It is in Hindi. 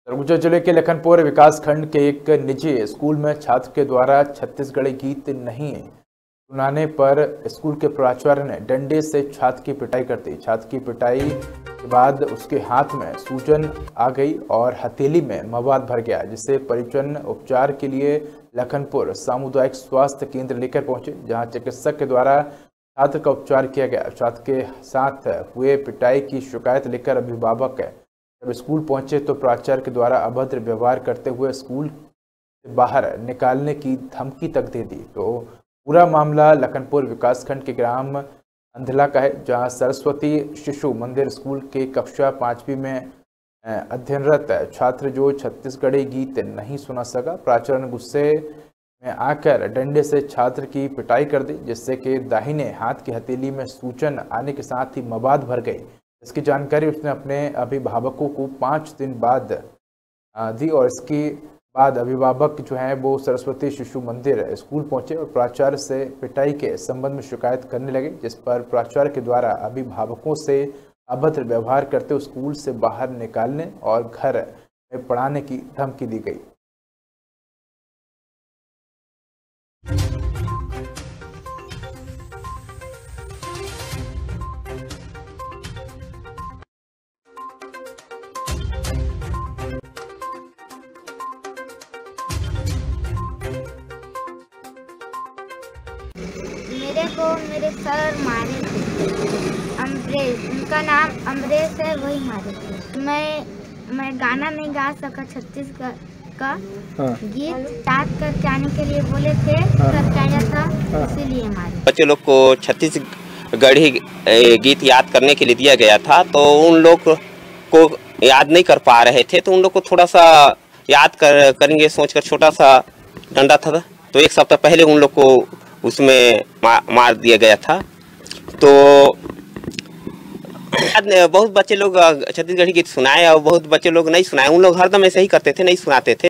सरगुजा जिले के लखनपुर विकासखंड के एक निजी स्कूल में छात्र के द्वारा छत्तीसगढ़ी गीत नहीं सुनाने पर स्कूल के प्राचार्य ने डंडे से छात्र की पिटाई कर दी। छात्र की पिटाई के बाद उसके हाथ में सूजन आ गई और हथेली में मवाद भर गया, जिससे परिजन उपचार के लिए लखनपुर सामुदायिक स्वास्थ्य केंद्र लेकर पहुंचे, जहां चिकित्सक के द्वारा छात्र का उपचार किया गया। छात्र के साथ हुए पिटाई की शिकायत लेकर अभिभावक जब स्कूल पहुंचे तो प्राचार्य के द्वारा अभद्र व्यवहार करते हुए स्कूल से बाहर निकालने की धमकी तक दे दी। तो पूरा मामला लखनपुर विकासखंड के ग्राम अंधला का है, जहां सरस्वती शिशु मंदिर स्कूल के कक्षा 5वीं में अध्ययनरत छात्र जो छत्तीसगढ़ी गीत नहीं सुना सका, प्राचार्य ने गुस्से में आकर डंडे से छात्र की पिटाई कर दी, जिससे कि दाहिने हाथ की हथेली में सूजन आने के साथ ही मवाद भर गई। इसकी जानकारी उसने अपने अभिभावकों को 5 दिन बाद दी और इसके बाद अभिभावक जो हैं वो सरस्वती शिशु मंदिर स्कूल पहुंचे और प्राचार्य से पिटाई के संबंध में शिकायत करने लगे, जिस पर प्राचार्य के द्वारा अभिभावकों से अभद्र व्यवहार करते स्कूल से बाहर निकालने और घर में पढ़ाने की धमकी दी गई। मेरे को मेरे सर मारे थे, अमरेश, उनका नाम अमरेश है, वही मारे थे। मैं गाना नहीं गा सका छत्तीसगढ़ का गीत याद करके आने के लिए बोले थे, आया था, इसीलिए मारे। बच्चे लोग को छत्तीसगढ़ी गीत याद करने के लिए दिया गया था, तो उन लोग को याद नहीं कर पा रहे थे, तो उन लोग को थोड़ा सा याद करेंगे सोचकर छोटा सा डंडा था, तो एक सप्ताह पहले उन लोग को उसमें मार दिया गया था। तो बहुत बच्चे लोग छत्तीसगढ़ी गीत सुनाए और बहुत बच्चे लोग नहीं सुनाए। उन लोग हरदम ऐसे ही करते थे, नहीं सुनाते थे।